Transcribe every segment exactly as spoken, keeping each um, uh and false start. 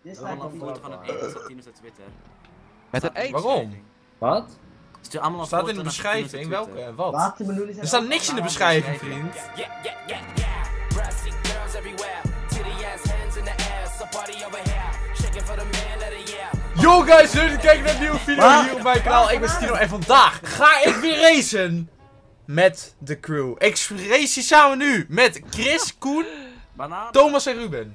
Dit is We hebben een een foto van een eten staat Tinus op Twitter. Met een eet? Waarom? Wat? Stuur allemaal een Staat foto in de naar beschrijving. Tinus op Welke? Twitter. Wat? Watermeloenen zijn Er staat ook niks in de allemaal beschrijving, beschrijving. vriend. Yo guys, leuk dat je kijkt naar een nieuwe video Wat? hier op mijn kanaal. Ik ben Stino en vandaag ga ik weer racen met de crew. Ik race hier samen nu met Chris, Koen, Banaan. Thomas en Ruben.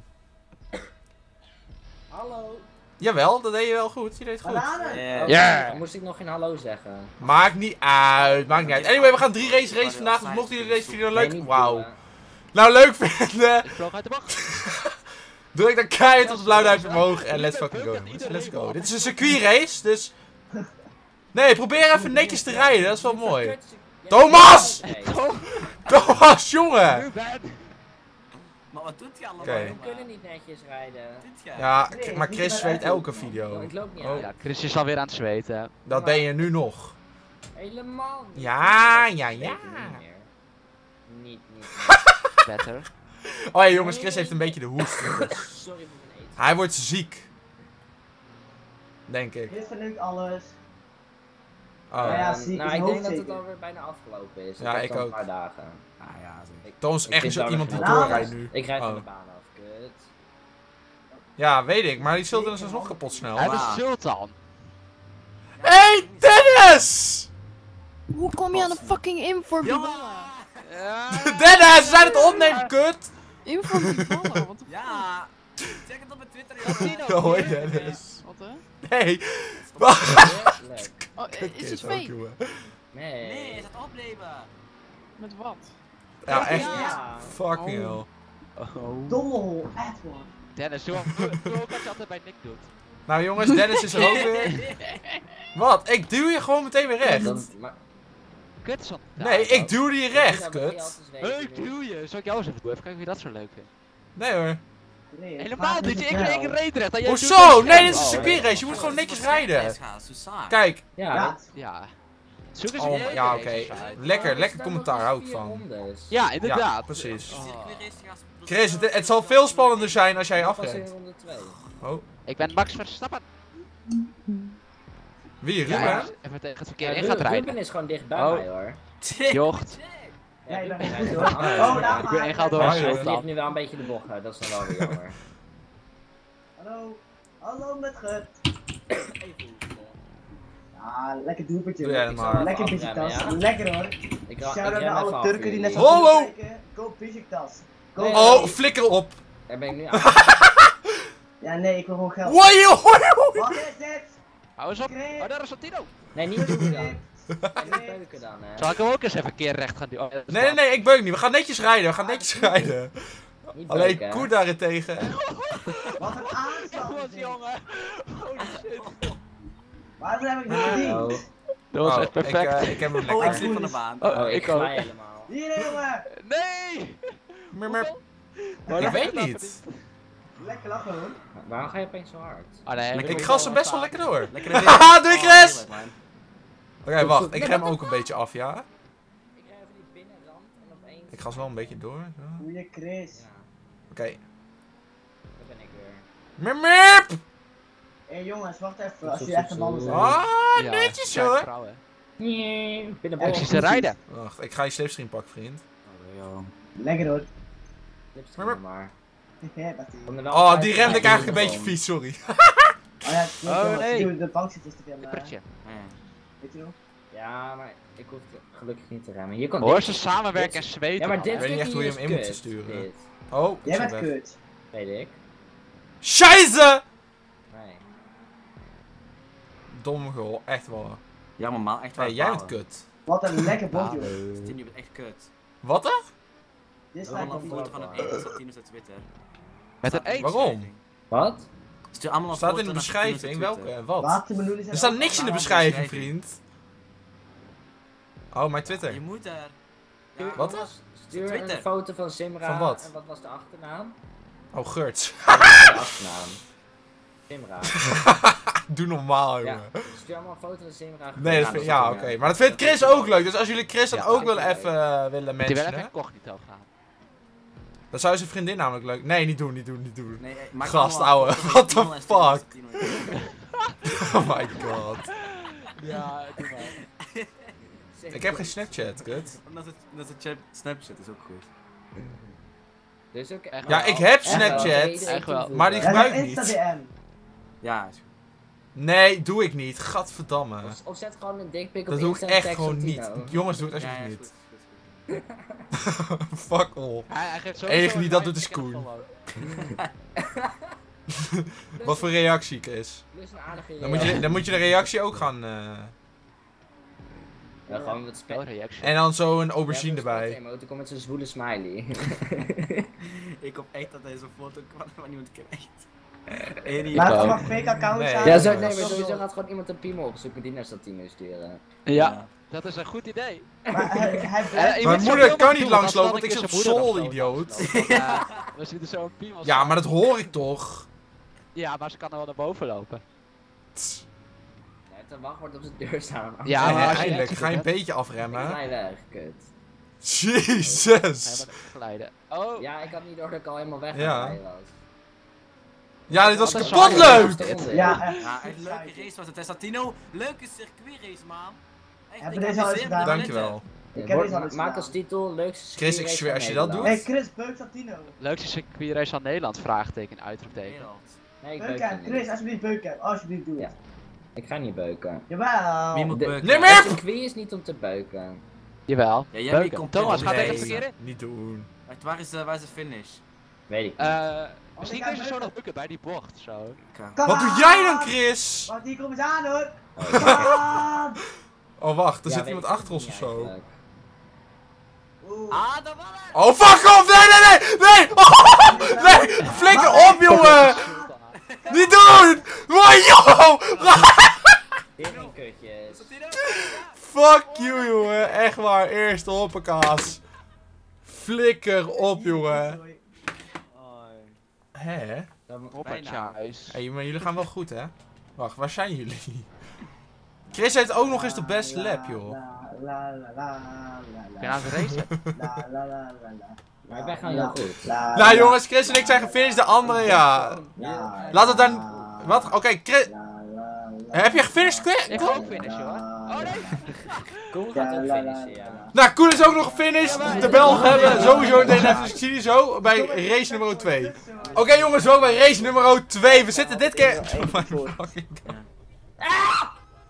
Hallo. Jawel, dat deed je wel goed. Je deed het goed. Bananen! Yeah. Ja. Moest ik nog geen hallo zeggen? Maakt niet uit, maakt niet uit. Anyway, we gaan drie races racen vandaag. Dus mochten jullie deze video leuk... Nee, niet Wauw. doen, hè. Nou, leuk vinden. Ik vloog uit de bocht. Druk dan keihard op het blauw duimpje omhoog en let's fucking go. Let's go. Dit is een circuitrace, dus... Nee, probeer even netjes te rijden, dat is wel mooi. Thomas! Nee. Thomas, jongen! Ruben. Maar wat doet hij allemaal? Oké. We jongen? kunnen niet netjes rijden. Dit jij? Ja, maar Chris weet elke Oh, video. ik loop niet Oh. uit. Ja, Chris is alweer aan het zweten. Dat ben je nu nog. Helemaal niet. Ja, Ik ja, weet ja. het Niet, meer. niet, niet. Better. Oh ja, jongens, Chris heeft een beetje de hoest. Sorry voor mijn eten. Hij wordt ziek. Denk ik. Dit verneukt alles. Oh. Ja, ja, Ehm, ziek nou, is ik denk dat het hoofdzeker. alweer bijna afgelopen is. Ja, heb ik nog ook. een paar dagen. Ah ja, zeker. Thomas, Ik echt vind zo daar iemand die nog geen- doorrijdt nu. Ik rijd van Oh. de baan af, kut. Ja, weet ik, maar die zult is nog kapot snel. Hij Wow. is Sultan. Hey, Dennis! Hoe kom je aan de fucking info die ballen? Ja. Dennis, we zijn het opnemen, kut! Info die ballen, wat de Ja! Check het op mijn Twitter, Tino. joh. Hoi, Dennis. Wat hè? Nee. Leuk. Oh, is het Ook, fake? jongen. Nee. Nee, is het opnemen? Met wat? Ja, echt. Ja. Fucking hell. Oh. Dommel, Edward. Dennis, doe doe- doe ook wat je altijd bij Nick doet. Nou jongens, Dennis is er ook weer. Wat? Ik duw je gewoon meteen weer recht. Dan, maar, Kut is dan. Nee, ik duw die recht, dat begin je kut. al te zweten Hey, nu. doe je. Zal ik jou eens even doen? Even kijken wie dat zo leuk vindt. Nee hoor. Nee, het Helemaal gaat niet. te Ik, snel. ik reed recht. en jij doet Hoezo? het Nee, dit is een scherp. circuitrace. Je moet gewoon netjes rijden. Zo saai. Kijk. Ja. Ja, Ja. Zoek eens Oh, een ja, race oké. uit. Lekker, Maar lekker er staan commentaar, nog hou ik vier van. rondes. Ja, inderdaad. Ja, precies. Oh. Chris, het, het zal veel spannender zijn als jij Pas in afrent. ronde twee. Oh, Ik ben Max Verstappen. wie? Ja, Ruben? even tegen het Ja, verkeer in Ru- gaat Ruben rijden. is gewoon dichtbij Oh. mij hoor. Jocht. Ja, je bent Ruben goed, rijdt hoor. aan de andere Oh, kant. daar Ik ben maar. ingehaald door Ja, een ja, Hij ja. vliegt Sultan. nu wel een beetje de bocht uit, dat is dan wel weer jammer. Hallo. Hallo met Gut. Even hoesten. Ja, lekker doelpuntje. Doe jij hoor. dat maar. Lekker Even Besiktas. afremmen, Lekker hoor. Ik, ra- ik Shout-out rem naar even alle af Turken voor die net jullie. zo Hallo. kijken. Go Besiktas. Go. Nee. Oh, flikker op. Daar ben ik nu aan. Ja, nee, ik wil gewoon geld. Woi, hoi, hoi. Wat is dit? Hou eens op. Oh, daar is Santino. Nee, niet doen dan. En niet beuken dan, hè. Zal ik hem ook eens even een keer recht gaan doen? Oh, dat is Nee, nee, wel- nee, ik beuk niet. We gaan netjes rijden. We gaan netjes rijden. Niet Alleen beuken, hè. Koen daarentegen. Wat een aanslag. Wat is dit? jongen. Holy shit. Waarom heb ik niet verdiend? Oh, Dat was Oh, echt perfect. Ik, eh, ik heb hem Oh, ik lekker. zit van de baan. Oh, oh, ik ik ook. glij helemaal. Hier jongen. Nee! Mer, mer. Maar Ik dat weet heb ik niet. Lekker lachen hoor. Waarom ga je opeens zo hard? Oh nee, Ik gas hem best wel lekker door. Lekker Haha, doei Chris! Oh, man. Oké, wacht. Ik rem ook een beetje af, ja? Ik ga even die binnenrand en opeens... Ik gas wel een beetje door. zo. Goeie Chris. Ja, Oké. daar ben ik weer. Mer, mer. Hé jongens, wacht even. Als Zo, jullie zo, echt een banden zo. zijn. Ah, Ja, netjes zijn hoor. vrouwen. Nee, Ja, binnenbocht. ik zie ze rijden. Wacht, ik ga je sleepstream pakken, vriend. Oh, joh. Lekker hoor. Lipstick maar. Ja, dat die. Kom er wel Oh, uit die dat remde ik hij eigenlijk een in beetje komt. vies, sorry. Oh ja, weet je Oh, wel, nee. de- de bank zit dus te veel. eh, Prutje. Nee. Weet je nog? Ja, maar ik hoef gelukkig niet te remmen. Je kan Hoor dit- ze samenwerken en dit- zweten. Ja, maar man, dit hè. weet niet echt hoe je is hem in moet kut, sturen. dit. Oh, ik Jij zit bent weg. kut. Weet ik. Scheisse! Nee. Domme goal, echt wel. Ja, maar man, echt waar. Nee, jij bent kut. Wat een lekker bot Ah, joh. Tien, je bent echt kut. Wat dan? Dit is We hebben lijkt een me foto van een wel. eten staat Tinus op Twitter. Met een eet. Waarom? Wat? Stuur allemaal een Staat foto in de naar beschrijving. Tinus op Welke? Twitter. Wat? Watermeloenen zijn Er staat ook niks in de allemaal beschrijving, beschrijving. vriend. Oh, mijn Twitter. Je moet er. Stuur- Wat? jongens, Stuur Twitter. een foto van Simra. Van wat? En wat was de achternaam? Oh, Geurts. Wat was de achternaam? Simra. Doe normaal, Ja, jongen. stuur allemaal een foto van Simra. Nee, dat Ja, vind, is ja, ook, oké. ja. Maar dat vindt Chris ook leuk. Dus als jullie Chris dan Ja, ook ik wel vind het even eh, willen Die wel even mentionen. incognito gaan. Dat zou zijn vriendin namelijk leuk. Nee, niet doen, niet doen, niet doen. Nee, eh, maak Gast, allemaal ouwe. foto's What van the Tino en fuck? Tino en Oh my god. Ja, doe maar. Ik heb geen Snapchat, kut. Omdat het, omdat het chat- Snapchat is ook goed. Dus ook echt Ja, wel- ik heb echt wel, Snapchat, iedereen echt wel. toevoegen. maar die Ja, gebruik dan ik Insta niet. D M. Ja, is goed. Nee, doe ik niet. Gadverdamme. Of, of zet gewoon een dickpic op Dat doe ik Insta en echt tag gewoon op niet. Tino. Jongens, doe het Ja, ja, alsjeblieft is niet. goed, is goed. Fuck off. Hij, hij geeft Enige sowieso die een dat doet is like en een Koen. follow. Wat voor reactie, Chris? Plus een aardige Dan moet je, dan moet je de reactie ook gaan... eh, Ja, gewoon wat spel. Oh, reaction. en dan zo een aubergine erbij. Ik kom met zo'n zwoele smiley. Ik hoop echt dat hij zo'n foto kwam van iemand krijgt. En die- Laat ook. allemaal fake accounts Nee. aan. Ja, zo, Ja, nee, dat maar is sowieso wel- gaat gewoon iemand een piemel opzoeken die naar Statino sturen. Ja, dat is een goed idee. Maar hij, hij Eh, blijft- je Mijn moet moeder zoveel kan mogelijk niet doen, langslopen, want want ik als zit dan op een keer school, zijn moeder idioot. nog zo langsloopt, dan, eh, dan zit er zo'n piemel. Ja, maar dat hoor ik toch. Ja, maar ze kan er wel naar boven lopen. Hij heeft een wachtwoord op zijn deur staan. Ja, Ja, maar als je eindelijk. echt Ga je een zit, beetje Ik afremmen. ga weg, kut. Hij Jezus. wordt glijden. Oh, Ja, ik had niet door dat ik al helemaal weg aan Ja. het rijden was. Ja, dit was Wat een kapot saai, leuk. dit. Ja, echt. Ja, echt een leuke race was het. Testantino, leuke circuitrace, man. Echt, Hebben ik deze al eens amuseer me gedaan? er Dankjewel. Ik heb Word- deze al eens maak gedaan. als titel leukste Chris, ik ski-race zweer, van als je dat Nederland. Hey Chris, beuk Latino. leukste circuitrace van Nederland? Vraagteken, uitroepteken. Nederland. Nee, ik beuk Beuk hem hem. niet. Chris, alsjeblieft beuk hem. Alsjeblieft, doe het. Ja. Ik ga niet beuken. Jawel. Wie moet De- beuken? Nee, Het maar- circuit is niet om te beuken. Jawel. Ja, jij bent Beuken. compleet Thomas, gaat nee. tegen het verkeerde? Niet doen. Wacht, waar is de, waar is de finish? Weet ik niet. Eh, misschien ik kun je ga zo nog beuken. bukken bij die bocht, zo. Kom Wat doe aan! jij dan, Chris? Want hier komt eens aan hoor. Oh, Kom aan! Oh, wacht. Er ja, zit weet iemand ik achter niet ons of zo. eigenlijk. Oeh. Ah, dat was het! Oh, fuck off! Nee, nee, nee! Nee! Oh, nee! Flikker op, jongen! Niet doen! Wow, yo! Hier geen kutjes. Testantino? Fuck you, jongen. Echt waar. Eerste hoppakaas. Flikker op, jongen. Hè? Dan- Hoppertjes. Hé, maar jullie gaan wel goed, hè? Wacht, waar zijn jullie? Chris heeft ook nog eens de beste lap, joh. La la la la la Kun je nou eens racen? la la la la la. Maar wij gaan heel goed. La, Nou la, jongens, Chris en ik zijn gefinished, de anderen ja. la, Laat het dan... la, Wat? Oké, Chris... la, la, la, Heb je gefinished, Chris? Ik ga ook finishen, hoor. Oh nee! Koen gaat ook finishen, ja. Nou, Koen is ook nog gefinished. De Belgen hebben sowieso meteen even een zie je zo bij race nummer twee. Oké jongens, zo bij race nummer twee. We zitten dit keer... Oh my fucking god.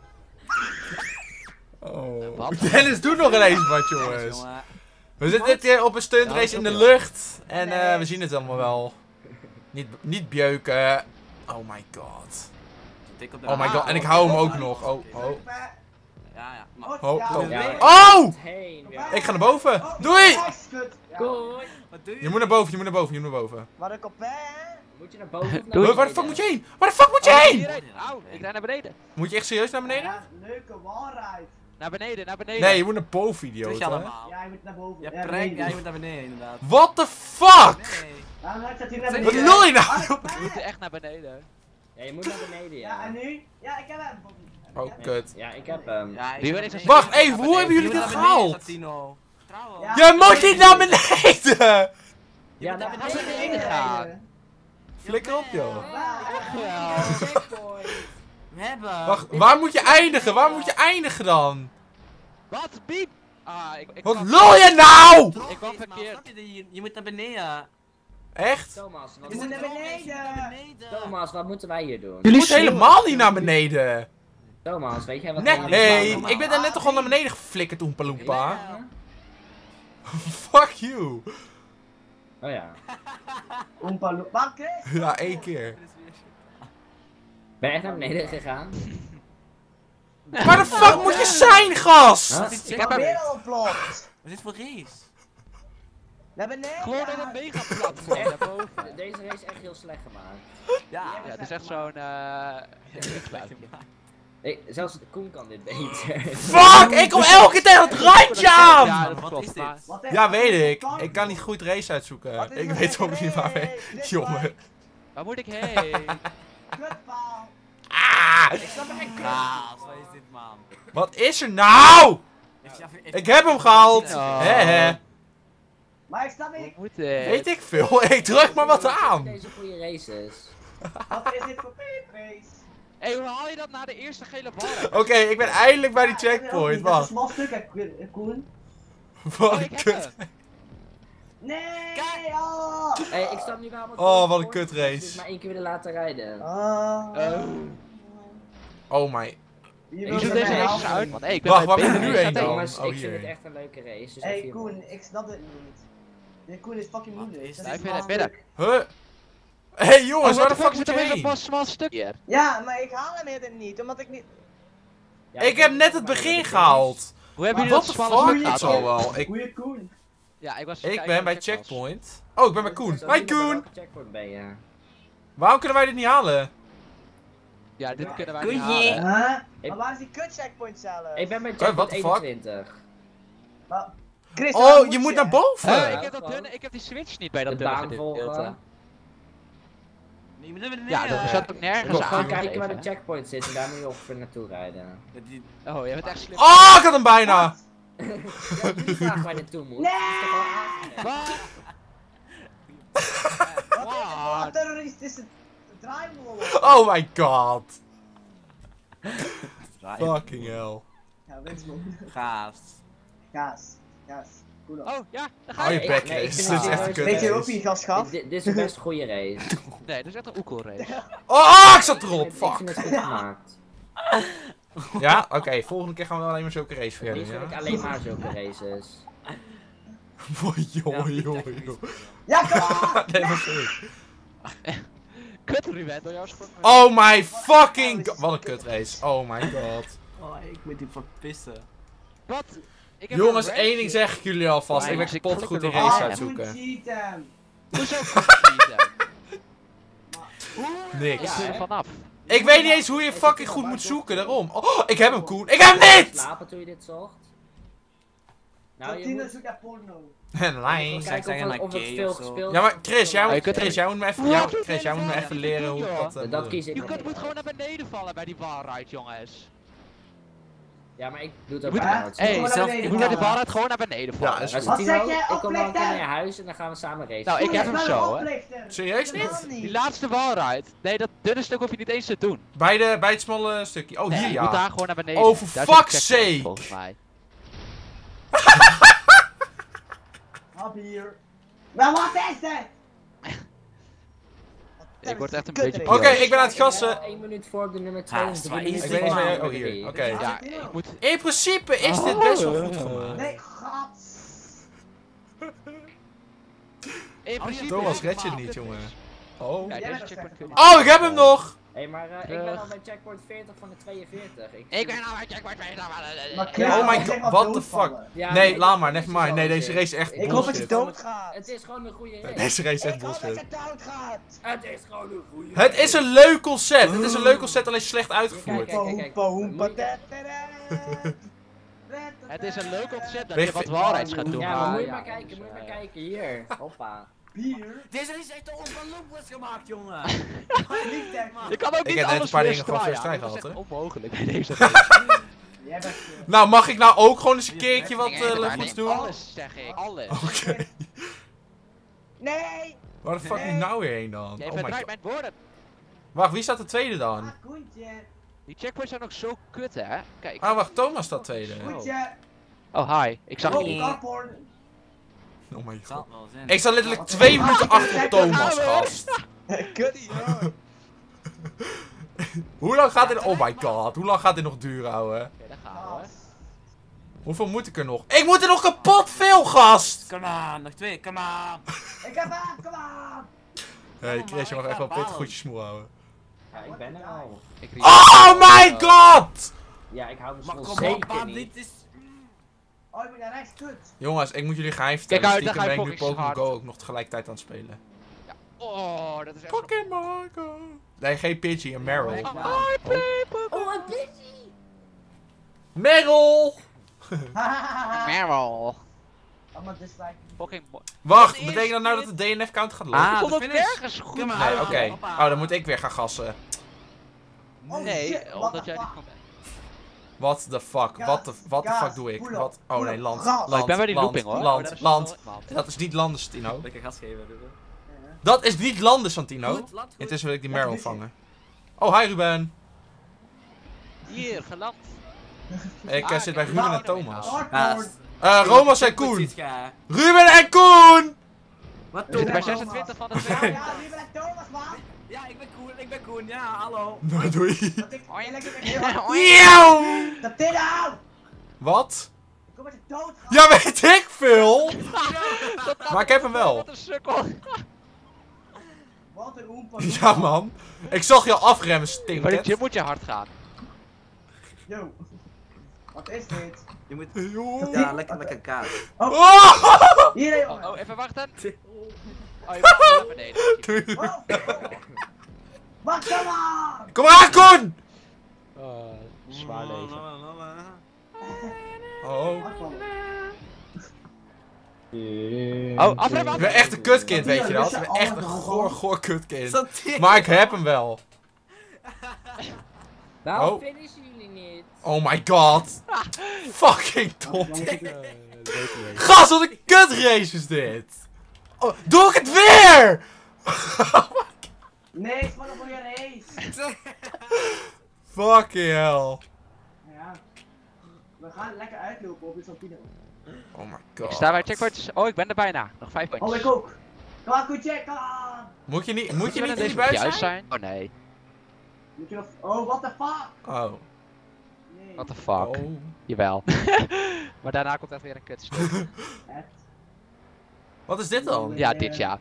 Oh. Wat? Dennis doet nog ineens wat, jongens. Jongen. We zitten dit keer op een stuntrace in de lucht. En eh, Nee. we zien het allemaal wel. Niet, niet bjeuken. Oh my god. Tik op de Oh my Ah, god. En ik hou hem ook nog. Oh, oh. Ja, ja. Maar, Oh, oh. Ja. Oh! Heen, weer. Ik ga naar boven. Doei! Koen! wat doe je? Je moet naar boven, je moet naar boven, je moet naar boven. Wat een kopé. Moet je naar boven of naar Doei. Waar de fuck moet je heen? Waar de fuck moet je Oh, heen? hierheen. Auw, ik rijd naar beneden. Moet je echt serieus naar beneden? Ja, leuke wallride. Naar beneden, naar beneden. Nee, je moet naar boven, Terug idioot. je Hè? allemaal. Ja, je moet naar boven. Je Ja, prank, beneden. ja, je moet naar beneden inderdaad. What the fuck? Nee. Ja, dan zet hij naar Wat Wat beneden. lul je nou? Ah, We moeten echt naar beneden. Ja, je moet naar beneden, Ja, en ja. nu? Ja, ik heb hem. Oh, kut. Ja, ik heb hem. Ja, ik Wie ben weet is beneden. er- Wacht, even, hoe hebben Je jullie moet dit naar beneden, gehaald? Testantino. Trouwens. Ja. Je moet niet naar beneden! Ja, moet naar naar beneden beneden gaan. gaan. Flikker op, joh. Ja. Checkpoint. We hebben. Wacht, waar moet je eindigen? Waar moet je eindigen dan? Wat? Biep! Ah, ik, ik Wat kwam- lul je nou? Drop Ik kwam is, man, verkeerd. snap je? Je, je moet naar beneden. Echt? Thomas, wat, Je moet naar Drop is, beneden. je moet naar beneden. Thomas, wat moeten wij hier doen? Je moet helemaal niet naar beneden. Thomas, weet jij wat Nee, we hier nee, doen? ik ben daar net toch al naar beneden geflikkerd, Oompa Loompa. Ja. Fuck you. Oh ja. Oompa Loompa. Wacht, Chris. Ja, één keer. Ben je echt naar beneden gegaan? Waar de fuck moet je zijn, gast? Wat is Huh? dit? Ik heb Ik hem. weer al ontploft. Wat is dit voor race? Naar beneden. Gewoon in een megaplatform naar boven. Deze race is echt heel slecht gemaakt. Ja. Ja, het is echt zo'n eh. niksbuitje. Ik, zelfs Koen kan dit beter. Fuck, ik kom elke keer tegen het randje Ja, aan! dat Wat klopt. is dit? maar- Wat is- Ja, wat weet is ik. dit? Ik kan niet goed race Wat uitzoeken. is Ik dat weet voor ook niet waar we... race? Dit Jongen. is Waar moet ik heen? Kutpaal. Ah! Ik snap er echt Ah, wat is dit, man? Wat is er nou? Heeft- heeft- heeft- Ik heb hem gehaald. Oh. Hè hè. Maar ik snap Hoe niet. moet Weet dit? ik veel. Ik druk maar wat aan. Deze goede races. Wat is dit voor paperface? Hé, hoe haal je dat na de eerste gele bal? Oké, ik ben eindelijk bij die Ja, checkpoint. dat is een Wacht. smal stuk, hè, Koen- Koen. Wat Oh, een ik heb kut. hem. Nee! Oh! Hé, ik stap nu wel wat Oh, voor- wat een voor, kutrace. Dus maar één keer willen laten rijden. Oh. Oh. Oh my. Wie Ik wil zoek met deze mij eens helpen? uit, man. Hey, ik ben Wacht, bij waar ben je Peter nu en heen staat dan? Jongens, Oh, ik vind hier. het echt een leuke race. Dus Hey even Koen, iemand. ik snap dit niet. Dit Koen is fucking Wat moeilijk. is Dat dit? is Ik vind het een midden. stuk. Huh? Hey jongens, Oh, waar wat de de fuck fuck moet zit je er weer heen? een pas smal stuk hier? Ja, maar ik haal hem eerder niet, omdat ik niet... Ja, Ik heb net het maar begin dat is- gehaald. Hoe hebben Wat jullie de dat smalle fuck? stuk Ik gehad? zal wel. Ik, Goeie Koen. Ja, ik was ik kijken ben waar bij de check was. checkpoint. Oh, ik ben bij Koen. Dus Hi ook niet bij Koen! welke checkpoint ben je? Waarom kunnen wij dit niet halen? Ja, dit kunnen wij Koen, niet halen. Huh? Ik- Maar waar is die kut checkpoint zelf? Ik ben bij what checkpoint the fuck? eenentwintig. Maar- Chris, waar Oh, moet je moet naar boven! Huh, Ja, ik, heb dat gewoon. dunne, ik heb die switch niet bij dat De dunne baan gedeelte. volgen. Nee, maar dat ben ik Ja, niet, dat eh. zat ook Je nergens moet aan. gewoon kijken waar de gegeven, checkpoint zit en daar moet je ongeveer naartoe rijden. Dat die- hè. Oh, jij bent echt slim. Oh, ik had hem bijna! Ja, jullie vragen waar je naartoe moet. Nee! Dat is toch wel aangelegd? Wat? Wat is het voor Wow. een terroristische draaimolen? Oh my god. Draaien. Fucking hell. Ja, wensman. Gaaf. Gaas. Gaas. Cool op. Oh, ja, daar ga Hou je. je Nee, bek, nee, ik Chris. vind Dit is het echt een serieus. Weet je ook kut. wie gas gaf? Dit, dit is best een goede race. Nee, dat is echt een oekel race. Oh, ik zat erop. Ik vind het Fuck. goed gemaakt. Ja, oké. Volgende keer gaan we alleen maar zulke race Niet verder. vind ik Ja? alleen maar zulke races. Joh, joh, joh. Ja, kom on! Nee, maar sorry. Kut, Ruben, door jouw sport. Oh my fucking god. Wat een kutrace. Oh my god. Oh, ik moet die verpissen. Wat? Ik heb Jongens, een één race. ding zeg ik jullie alvast. Ik ben Ja, ik kapot klik goed er die nog race aan. uitzoeken. cheaten. Hoezo niet? Niks. Ik ben er vanaf. Ik weet niet eens hoe je fucking goed moet zoeken, daarom. Oh, ik heb hem, Koen. Ik heb hem niet! Slapen toen je dit zocht? Nou, je Martina moet zoekt naar porno. Een lijn. Zij kijken zeggen of, het- naar of het gay veel of zo. gespeeld Ja, maar Chris, jij je moet, kunt Chris, jij moet me even, ja, Chris, jij moet me even leren hoe ik dat... eh, Dat doe. kies ik Je nog kunt niet. moet gewoon naar beneden vallen bij die barride, jongens. Ja, maar ik doe het Je ook moet, bij Hè? Howard. hey, Gewoon naar zelf, beneden je moet naar de vallen. barride gewoon naar beneden vallen. Ja, is Maar goed. Wat Tino, zeg je? ik kom wel een keer Oplichter? naar je huis en dan gaan we samen racen. Nou, ik heb Koen hem is wel zo, een hè. oplichter. Serieus Helemaal niet? Die niet. laatste barride. Nee, dat dunne stuk hoef je niet eens te doen. Bij, de, bij het smalle stukje. Oh, Nee, hier je moet ja. daar gewoon naar beneden. Oh, for Daar zit fuck's de checkpoint, sake. volgens mij. Hap hier. Maar wat is het? Ik word echt een Kut beetje race. Oké, ik ben aan het Ik ben gassen. één minuut voor op de nummer twee. Ha, en drie zwaai. minuten Ik weet niet voor waar jij- op oh, de hier. drie. Oké. Ja, ik moet... In principe is dit best wel goed gemaakt. Nee, gat. In principe Thomas, is het red je het maar- niet, jongen. Oh. Ja, Jij deze bent checkpoint er kun je slecht niet. Oh, ik heb hem nog! Hé, hey, maar uh, ik Terug. ben al bij checkpoint veertig van de tweeënveertig. Ik, Ik ben nou bij checkpoint bij Maar Chris, Oh my ik zeg god, maar what the doodvallen. fuck. Ja, Nee, maar laat ik- maar, het never is mind. Nee, zo deze shit. race is echt Ik hoop dat je bullshit. doodgaat. Het is gewoon een goede race. Deze race is echt Ik hoop dat bullshit. je doodgaat. Het is gewoon een goede Het is een leuk concept. Het is een leuk concept, alleen slecht uitgevoerd. Kijk, kijk, kijk. Hoempa, hoempa, Moet je- tadada. Het is een leuk concept dat Weeg- je wat waarheids gaat doen. Ja, maar moet je ja, maar kijken, dus, moet je maar eh, kijken. Hier, hoppa. Bier. Deze is echt ongelooflijk gemaakt, jongen. Niet echt, man. Je kan ook Ik niet heb net alles een paar dingen first gewoon try, first ja. try Dat is gehad, echt hè? onmogelijk bij deze race. Jij bent... eh, Nou, mag ik nou ook gewoon eens een keertje wat Ik uh, denk, levels nee, doen? Alles, zeg ik. Alles. Oké. Nee! Waar de fuck moet ik nou weer heen dan? Jij Oh my verdraait god. mijn woorden. Wacht, wie staat de tweede dan? Ah, Koentje. Die checkpoints zijn ook zo kut, hè? Kijk. Ah, wacht, Thomas staat tweede. Koentje. Oh, hi. Ik zag je Oh, niet. carporn. Oh my god. Zal wel zijn. Ik sta letterlijk twee minuten achter op Thomas, gast. Kut hier. Hoe lang gaat dit... Oh my god, hoe lang gaat dit nog duren, ouwe? Oké, daar gaan we. hoor. Hoeveel moet ik er nog? Ik moet er nog kapot veel, gast! Come on, nog twee, come on. Ik heb hem, kom aan. Hé, hey, maar Chris, je mag ik echt wel ga pittig balen. goed je smoel houden. Ja, ik ben er al. Ik Oh my god! Ja, ik hou me Maar soms kom op, zeker man, niet. dit is... Oh, ik ben naar rechts, kut. Jongens, ik moet jullie geheim vertellen. Kijk uit, Stiekem daar ga ben je ik nu fucking Pokémon hard. Go ook nog tegelijkertijd aan het spelen. Oh, dat is echt... nog- Pokémon Go. Nee, geen Pidgey, een Meryl. Oh, Oh, een Pidgey! Meryl! Meryl. Allemaal dislike. Fucking mooi. Wacht, Wat is betekent dat nou dit? dat de D N F-count gaat lopen? Ah, Ik vond de het finish. nergens goed. Kom maar. Nee, Ah, oké. hoppa. Oh, dan moet ik weer gaan gassen. Oh, Nee, shit, what omdat the jij niet fuck? kon. What the fuck? What the, what the fuck doe ik? Wat? Oh nee, land. Gas. Land, Ik ben bij die land, looping hoor. Land, Oh, dat is land. wel- man. Dat is niet landen, Santino. Lekker gas geven, Ruben. Dat is niet landen, Santino. Goed, laat goed. Intussen wil ik die Ja, Meryl dit is- vangen. Oh, hi Ruben. Hier, geland. Ik eh, Ah, zit bij kijk, Ruben nou, en Thomas. Hardcore. Ja, Eh, Romas en Goed Koen. ziet, ga. Ruben en Koen! Wat We doe zitten bij je? zesentwintig van de Ja, twee. ja, wie ben ik Thomas, man? Ja, ik ben Koen, ik ben Koen, ja, hallo. Nou, doei. Dat ik... Oink. lekker ben heel hard. Miauw! Dat dit nou! Wat? Ik kom met je dood. Ja, weet ik veel! Dat gaat Maar ik heb hem wel. Wat een sukkel. Wat een oempa. Ja, man. Ik zag je al afremmen, Bij de stinkend. gym moet je hard gaan. Yo. Wat is dit? Je moet... Joh. Ja, lekker, lekker kaas. Oh! Hier, Oh, jongen. oh, even wachten. Oh, je mag naar beneden. Doei. Oh, oh. Wacht, kom maar! Kom maar, Koen! Oh, zwaar leven. Oh. Wacht, man. Oh, afremmen, Ik ben afremmen. echt een kutkind, weet je dat? Ik ben echt een goor, goor kutkind. Santino. Maar ik heb hem wel. Waarom Oh. finishen jullie niet? Oh my god. Fucking dom. Dan moet ik- Gast, wat een kutrace is dit. Oh, doe ik het weer? Nee, het is maar nog voor je race. Fucking hell. Ja. We gaan lekker uitlopen op de Santino. Oh my Ik god. sta bij checkpoints. Oh, ik ben er bijna. Nog vijf Oh, puntjes. ik ook. Kom aan, Koetje, kom aan. Moet je niet, moet je Zullen niet we in die deze buis juist zijn? zijn? Oh nee. Moet je nog... Oh, what the fuck? Oh. Nee. What the fuck. Oh. Jawel. Maar daarna komt echt weer een kutstuk. Echt? Wat is dit dan? Ja, dit ja.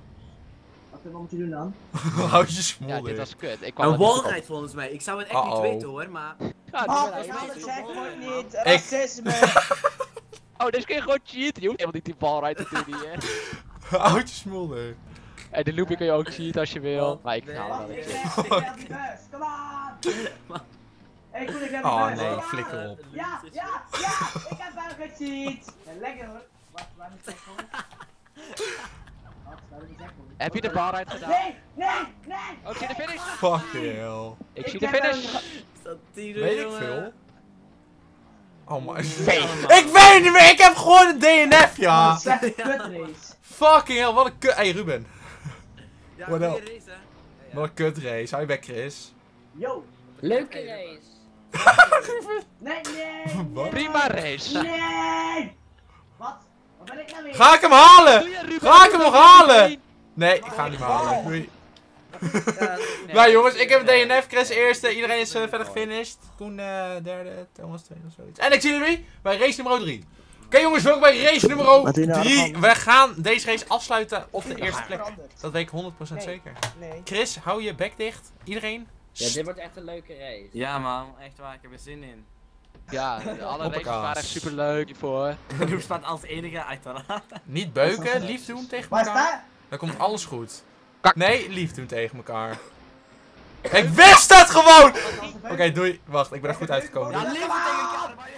Wat wat moet je doen dan? Houd je Ja, smoel dit in. was kut. Ik kwam Een er niet goed op. wallride volgens mij. Ik zou het echt niet Uh-oh. weten hoor, maar... Ja, Ah, dit ik ben haal ik. de checkpoint niet. Ik- Racisme. Oh, deze kun je gewoon cheaten. Je hoeft helemaal niet die ballride te doen hier. Houd je smoel in. En de looping kun je ook cheaten als je wil. Oh, Maar ik nee. ga Wacht, wel een ik keer. ben ik ben op die bus. Kom aan. Hey, Koen, ik ben op Oh die bus. nee, Kom aan. flikker op. Ja, ja, ja. Ik heb wel gecheat. Ja, lekker hoor. Wacht, waar moet ik zeggen? Wacht, waar moet ik zeggen? Heb je de ballride gedaan? Nee, nee, nee. Oh, ik zie de finish. Fucking hell. Ik zie Ik de heb finish. Santino, Weet ik jongen. veel. Oh my. Nee. Ik weet niet meer, ik heb gewoon een D N F, ja. Slechte kutrace. Fucking hell, wat een kut. Hey Ruben, Ja, What goeie else? race hè. Ja, ja. wat een kutrace. Hou je bek, Chris. Yo. Leuke race. Nee, nee. Wat? nee. Prima race. Nee. Wat? Wat ben ik nou weer? Ga ik hem halen? Doe je, Ruben? Ga ik hem nog halen? Nee. Nee, ik ga hem niet meer halen. Doei. Ja, Nee. Nou jongens, ik heb een D N F, Chris eerste, iedereen is uh, verder gefinished. Koen uh, derde, Thomas tweede of zoiets. En ik zie jullie bij race nummer drie. Oké okay, jongens, welkom bij race nummer drie. We gaan deze race afsluiten op de eerste plek. Dat weet ik honderd procent Nee. zeker. Nee. Chris, hou je bek dicht. Iedereen. Ja, dit wordt echt een leuke race. Ja man, echt waar, ik heb er zin in. Ja, alle races Hoppakaas. waren echt super leuk hiervoor. Roep staat als enige uiteraard. Niet beuken, lief doen tegen Waar elkaar. sta Dan komt alles goed. Kak. Nee, lief doen tegen elkaar. Ik wist het gewoon! Oké, Oké, doei. Wacht, ik ben er goed uitgekomen. Ja, lief tegen elkaar, maar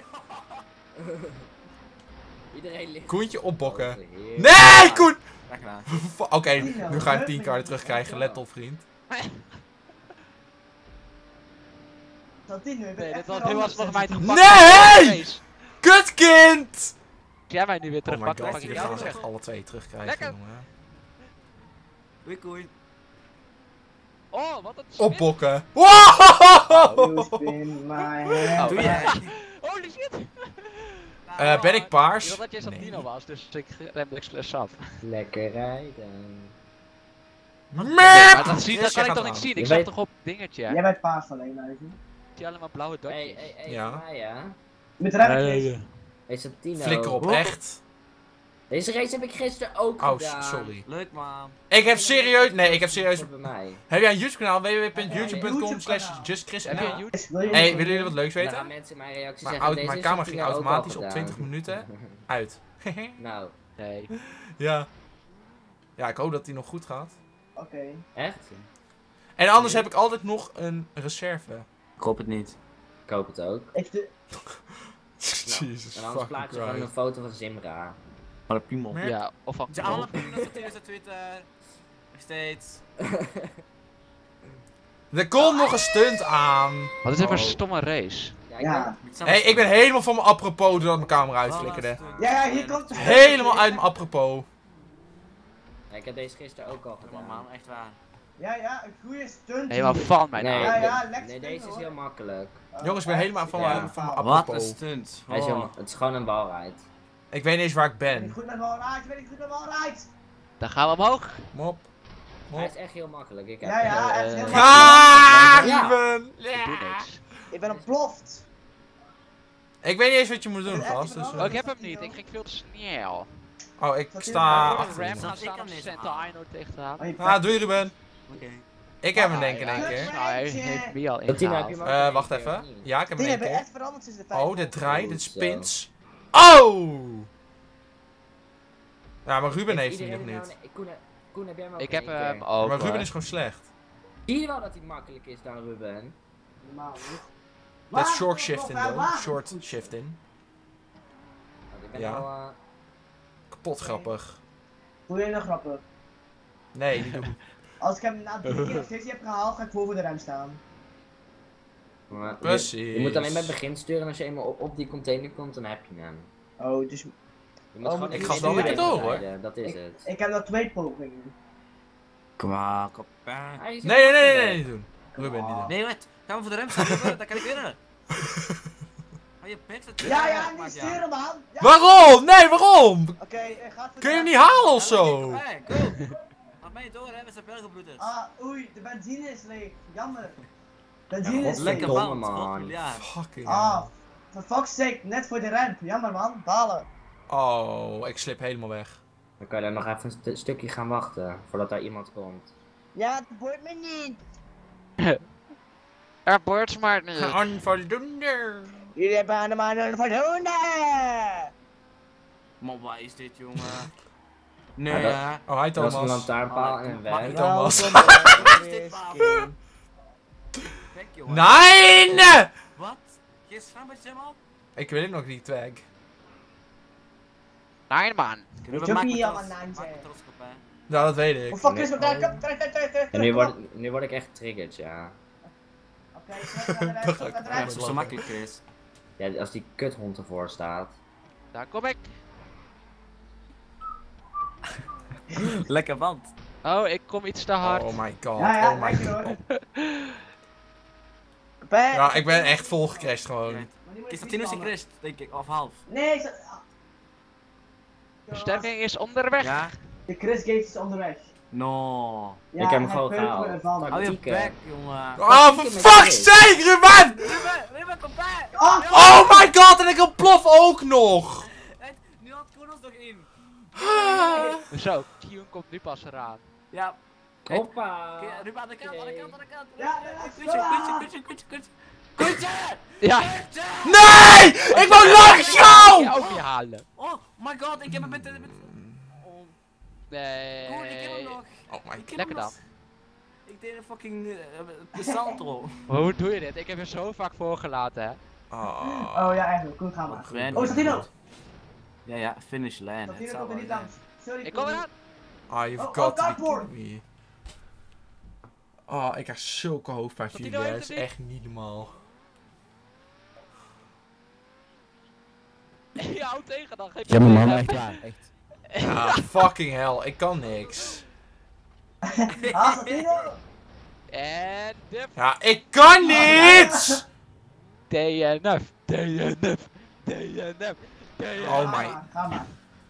Iedereen ligt. Koentje opbokken. Oh, heerlijk. Nee, Koen! Graag gedaan. Oké, nu ga je tien kaarten terugkrijgen. Let op, vriend. Nee, dit was heel alsnog mij te Nee! pakken. Kutkind! Jij mij nu weer Oh my terugpakken, god, pak ik jullie jou gaan ze terug. echt alle twee terugkrijgen, Lekker. jongen. Doei koei. Oh, wat een spin. Opbokken. Wow! Oh, Doe jij? Holy shit! Eh, ben ik Ik paars? dacht dat jij Santino Nee. was, dus ik remde expres af. Lekker rijden. Maar Meep! dat, zie, dat Yes, kan jij ik toch gaat niet aan. zien? Ik Je zag weet- toch op dingetje? Jij bent paas alleen, Luizen. Ik zie allemaal blauwe dotjes. Hey, hey, hey, Ja. ja. Maya. Met remmetjes. Hey Santino. Flikker op, echt. Deze race heb ik gisteren ook Oh, gedaan. sorry. Leuk man. Ik heb serieus... Nee, ik heb serieus... Bij mij. Heb jij een YouTube kanaal? w w w punt Ja, youtube een punt com slash YouTube-kanaal. justchris Heb je en een YouTube? Wil je Hey, niet- willen jullie wat leuks Dan gaan weten? mensen mijn reacties Mijn, zeggen. auto- deze mijn heeft camera ging Santino ook al automatisch op gedaan. twintig minuten uit. Nou, Nee. Ja. Ja, ik hoop dat die nog goed gaat. Oké. echt? En anders heb ik altijd nog een reserve. Ik hoop het niet. Ik hoop het ook. Ik de... Jesus En anders fucking plaats je gewoon een Christ. foto van Zimra. Maar een piemel. Mer- Ja, of van... Ze allemaal piemel op Twitter. Nog steeds. Er komt nog een stunt aan. Wat is dit voor Oh. een stomme race? Ja, ik Ja. ben- Hé, hey, ik ben helemaal van mijn apropos doordat mijn camera uitflikkerde. Ja, ja, hier komt... Helemaal uit mijn apropos. Ja, ik heb deze gisteren ook al gedaan. Man, echt waar. Ja, ja, een goede stunt. Helemaal van mijn Nee, Ja, auto. ja, nee, lekker nee, deze is stunt, heel hoor. makkelijk. Jongens, ik ben helemaal van Ja. mijn, van mijn Wat een apropos. stunt. Hij is heel, Oh. ma- het is gewoon een walride. Ik weet niet eens waar ik Ben ik ben. goed met wallrides? Ben ik goed met wallrides? Dan gaan we omhoog. Mop. Hij is echt heel makkelijk. Ik heb Ja, ja, eh, echt heel eh, makkelijk. Ah, Ja. Ruben! Ik doe niks. Ik ben ontploft. Ik weet niet eens wat je moet doen, Ik ben echt gast. Dus, wel- Oh, ik heb hem niet. Ik ging veel te snel. oh, ik Wat sta Ik wil achter een ram je. gaan Ik staan kan om deze Santa halen. Aino tegen te halen. Oh, je Ah, doei Ruben. Oké. Ik heb hem Ah, denk ik in ja. één keer. Nou, hij heeft me al Tina, heb je ingehaald. hem ook Eh, in wacht één keer, even. of niet? Ja, ik heb hem Die in één hebben keer. echt veranderd sinds de tijd. Oh, dit draait, dit Zo. spins. Oh! Ja, maar Ruben heeft hem Iedereen nog nou niet. een- Koen, Koen, heb jij hem ook Ik in heb één hem keer? ook. Maar Ruben hoor. is gewoon slecht. Zie je wel dat hij makkelijk is dan Ruben? Normaal niet. Dat Waar? short shift in Waar? though. Waar? Short Goed. shift in. Want ik ben Ja. al... eh, Kapot grappig. Doe je nog grappig? Nee, niet doen. Als ik hem na drie keer nog steeds niet heb gehaald, ga ik voor voor de rem staan. maar je- Precies. Je moet alleen bij het begin sturen en als je eenmaal op, op die container komt, dan heb je hem. Oh, dus Je moet Oh, gewoon ik in ga de wel lekker rijden door, hoor. rijden, Dat is ik, het. ik heb nog twee pogingen. Kom maar, kopijn. Hij is Nee, nee, heel nee, nee, makkelijk. nee, niet doen. Ruben, niet doen. Nee, wat? Gaan we voor de rem staan, Ruben? Dan kan ik winnen. Hou je bek dat Ja, ja, niet sturen man! Ja. Waarom? Nee, waarom? Oké, eh, gaat voor Kun je hem de niet rem. halen of zo? Kopijn, go. Laat mij door, hè, met zijn belgebroeders. Ah, oei, de benzine is leeg. Jammer. Benzine is leeg. Lekker Domme band, man. godmiljard. Fucking Ah, hell. for fuck's sake, net voor de ramp. Jammer man, balen. Oh, ik slip helemaal weg. Dan kan je daar nog even een st- stukje gaan wachten, voordat daar iemand komt. Ja, het boeit me niet. Er boort maar niet. Onvoldoende. Jullie hebben allemaal een voldoende. Maar wat is dit, jongen? Nee, Ja, dat- ja. Oh, hi Dat was een Thomas. lantaarnpaal Ah, en een mag weg. ik Thomas. Kijk, jongen. Nee! Wat? Geen schrammetje, man? Ik wil hem nog niet weg. Nee man. Ruben, je maak niet me allemaal trots. nijntje? Maak me trots, kopijn. Ja, dat weet ik. Hoe fuck is Nee. het daar? Kom, terug, terug, terug, terug. En nu kom word, op. ik- nu word ik echt getriggerd, ja. Oké, terug naar de rem, terug naar de Ja, rem. dat is zo makkelijk, Chris. Ja, als die kuthond ervoor staat. Daar kom ik. Lekker band. Oh, ik kom iets te hard. Oh my god. Ja, ja, Oh my lekker god. hoor. Pijn. Ja, ik ben echt vol gecrashed gewoon. Maar die moet Is je dat Tinus en niet Chris, denk ik, of half? Nee, ze... Versterking is onderweg. Ja? De Chris Gates is onderweg. No. Ja, Ik heb hem hij gewoon peult me gehaald. ervan. Hou je Tactieken. bek, jongen. Oh, for fuck's sake, Ruben! Ruben, Ruben, kom bij! Oh, Oh my god, en ik ontplof ook nog! Nu had Koen ons nog in. Zo, Kion komt nu pas eraan. Ja. Hoppa! Oké, Ruben, aan de kant, aan de kant, aan de kant. Ja, ja, ja, Koetje, koetje, koetje, koetje, koetje. Koetje! Ja. Nee! Ik wou langs jou! Ja, ook niet halen. Oh my god, ik heb hem met de... met- Oh, Nee. Koen, ik heb hem nog. Oh my Ik heb hem Lekker dan. nog. Ik deed een fucking... eh, de salto. Hoe doe je dit? Ik heb je zo vaak voorgelaten, hè. Oh. oh ja, eigenlijk. Goed, gaan we. Gwen. Oh, Satino! Ja, ja, finish lane. Het Satino zal komt er wel niet zijn. langs. Sorry. Ik kom Koen. eraan. Oh, you've Oh, got oh, to be cardboard. kidding me. Oh, ik krijg zulke hoofdpijn van Tot jullie, die hè. nooit Dat is niet. echt niet normaal. Je houdt tegen dan. Geef Jammer man, je echt waar. Echt. Ja, fucking hell, ik kan niks. Ah, Satino! En de Ja, ik kan niet! D N F. D N F. D N F. D N F. Oh my... Ga maar.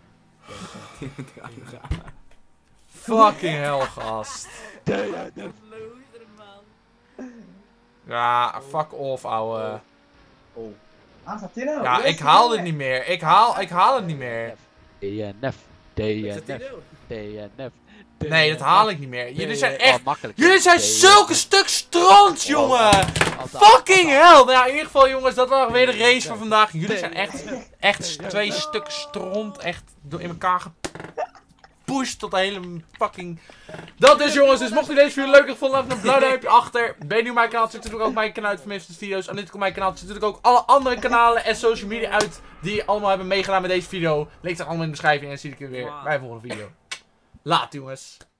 Fucking hell, gast. D N F. Loser, man. Ja, fuck off, ouwe. Ah, Satino! Ja, ik haal dit niet meer. Ik haal, ik haal het niet meer. D N F. D N F. D N F. Nee, dat haal ik niet meer. Jullie zijn Oh, echt... makkelijk. Jullie zijn D N F. zulke stuk stront, jongen! Fucking hell! Nou ja, in ieder geval jongens, dat was weer de race van vandaag. Jullie zijn echt, echt twee stuk stront. Echt door in elkaar gepusht tot de hele fucking... Dat dus jongens, dus mocht u deze video leuk gevonden hebben, een blauw duimpje achter. Ben je nieuw op mijn kanaal, zet natuurlijk ook mijn kanaal uit van Mister video's. En dit op mijn kanaal zet natuurlijk ook alle andere kanalen en social media uit die allemaal hebben meegedaan met deze video. Link staat allemaal in de beschrijving en dan zie ik u weer bij de volgende video. Laat jongens.